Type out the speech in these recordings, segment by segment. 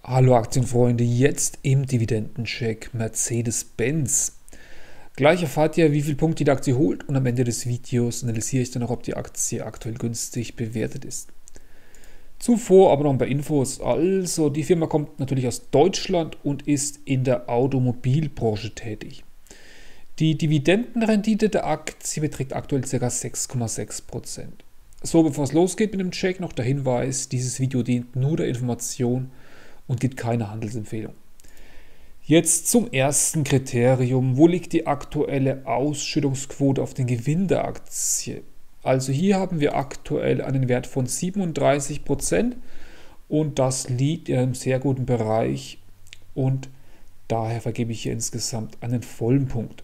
Hallo Aktienfreunde, jetzt im Dividendencheck Mercedes-Benz. Gleich erfahrt ihr, wie viel Punkte die Aktie holt und am Ende des Videos analysiere ich dann noch, ob die Aktie aktuell günstig bewertet ist. Zuvor aber noch ein paar Infos. Also, die Firma kommt natürlich aus Deutschland und ist in der Automobilbranche tätig. Die Dividendenrendite der Aktie beträgt aktuell ca. 6,6%. So, bevor es losgeht mit dem Check, noch der Hinweis, dieses Video dient nur der Information und gibt keine Handelsempfehlung. Jetzt zum ersten Kriterium. Wo liegt die aktuelle Ausschüttungsquote auf den Gewinn der Aktie? Also hier haben wir aktuell einen Wert von 37% und das liegt in einem sehr guten Bereich und daher vergebe ich hier insgesamt einen vollen Punkt.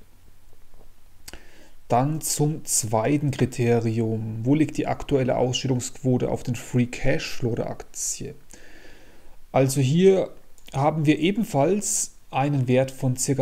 Dann zum zweiten Kriterium. Wo liegt die aktuelle Ausschüttungsquote auf den Free Cashflow der Aktie? Also hier haben wir ebenfalls einen Wert von ca.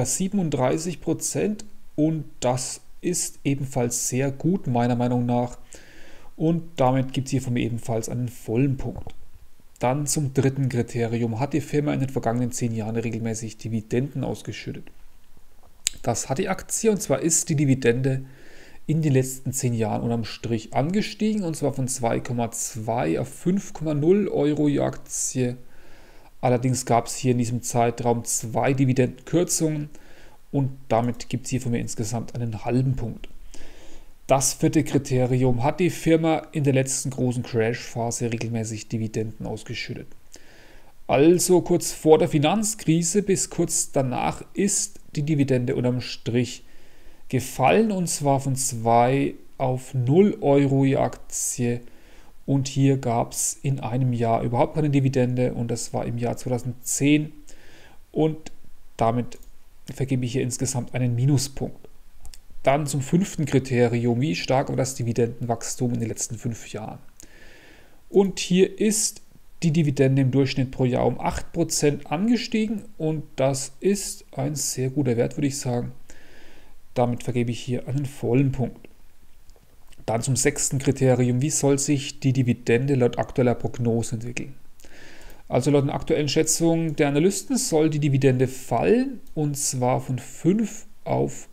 37% und das ist ebenfalls sehr gut meiner Meinung nach und damit gibt es hier von mir ebenfalls einen vollen Punkt. Dann zum dritten Kriterium. Hat die Firma in den vergangenen 10 Jahren regelmäßig Dividenden ausgeschüttet? Das hat die Aktie und zwar ist die Dividende in den letzten 10 Jahren unterm Strich angestiegen und zwar von 2,2 auf 5,0 Euro je Aktie. Allerdings gab es hier in diesem Zeitraum 2 Dividendenkürzungen und damit gibt es hier von mir insgesamt einen halben Punkt. Das vierte Kriterium. Hat die Firma in der letzten großen Crash-Phase regelmäßig Dividenden ausgeschüttet? Also kurz vor der Finanzkrise bis kurz danach ist die Dividende unterm Strich gefallen und zwar von 2 auf 0 Euro je Aktie. Und hier gab es in einem Jahr überhaupt keine Dividende und das war im Jahr 2010 und damit vergebe ich hier insgesamt einen Minuspunkt. Dann zum fünften Kriterium, wie stark war das Dividendenwachstum in den letzten 5 Jahren? Und hier ist die Dividende im Durchschnitt pro Jahr um 8% angestiegen und das ist ein sehr guter Wert, würde ich sagen. Damit vergebe ich hier einen vollen Punkt. Dann zum sechsten Kriterium, wie soll sich die Dividende laut aktueller Prognose entwickeln? Also laut den aktuellen Schätzungen der Analysten soll die Dividende fallen und zwar von 5 auf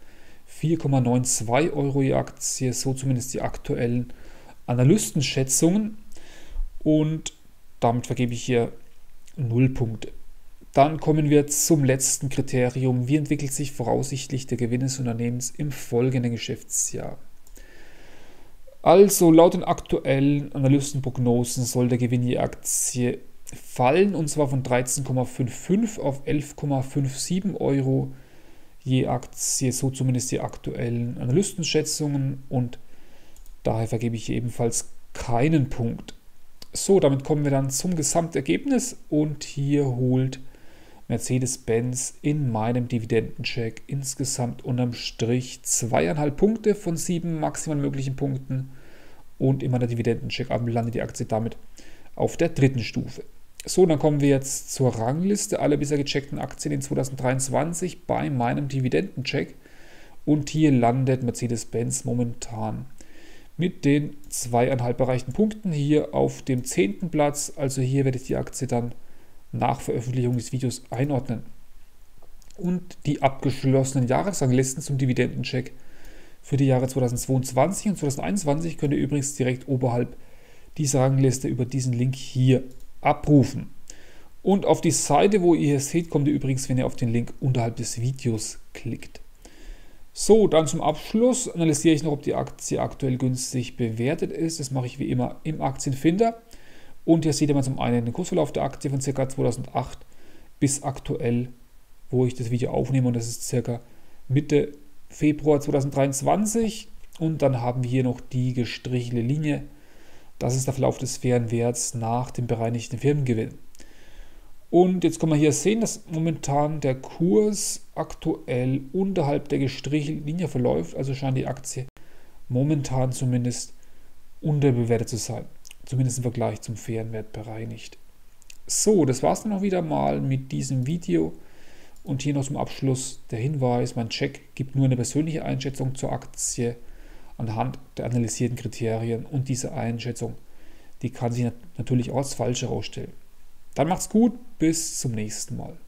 4,92 Euro je Aktie, so zumindest die aktuellen Analystenschätzungen und damit vergebe ich hier 0 Punkte. Dann kommen wir zum letzten Kriterium, wie entwickelt sich voraussichtlich der Gewinn des Unternehmens im folgenden Geschäftsjahr? Also laut den aktuellen Analystenprognosen soll der Gewinn je Aktie fallen und zwar von 13,55 auf 11,57 Euro je Aktie, so zumindest die aktuellen Analystenschätzungen und daher vergebe ich hier ebenfalls keinen Punkt. So, damit kommen wir dann zum Gesamtergebnis und hier holt Mercedes-Benz in meinem Dividendencheck insgesamt unterm Strich 2,5 Punkte von 7 maximal möglichen Punkten und in meiner Dividendencheck landet die Aktie damit auf der dritten Stufe. So, dann kommen wir jetzt zur Rangliste aller bisher gecheckten Aktien in 2023 bei meinem Dividendencheck und hier landet Mercedes-Benz momentan mit den 2,5 erreichten Punkten hier auf dem 10. Platz. Also hier werde ich die Aktie dann nach Veröffentlichung des Videos einordnen. Und die abgeschlossenen Jahresranglisten zum Dividendencheck für die Jahre 2022 und 2021 könnt ihr übrigens direkt oberhalb dieser Rangliste über diesen Link hier abrufen. Und auf die Seite, wo ihr hier seht, kommt ihr übrigens, wenn ihr auf den Link unterhalb des Videos klickt. So, dann zum Abschluss analysiere ich noch, ob die Aktie aktuell günstig bewertet ist. Das mache ich wie immer im Aktienfinder. Und hier seht ihr mal zum einen den Kursverlauf der Aktie von ca. 2008 bis aktuell, wo ich das Video aufnehme und das ist ca. Mitte Februar 2023. Und dann haben wir hier noch die gestrichelte Linie. Das ist der Verlauf des fairen Werts nach dem bereinigten Firmengewinn. Und jetzt kann man hier sehen, dass momentan der Kurs aktuell unterhalb der gestrichelten Linie verläuft. Also scheint die Aktie momentan zumindest unterbewertet zu sein. Zumindest im Vergleich zum fairen Wert bereinigt. So, das war es dann auch wieder mal mit diesem Video. Und hier noch zum Abschluss der Hinweis, mein Check gibt nur eine persönliche Einschätzung zur Aktie anhand der analysierten Kriterien und diese Einschätzung, die kann sich natürlich auch als falsch herausstellen. Dann macht's gut, bis zum nächsten Mal.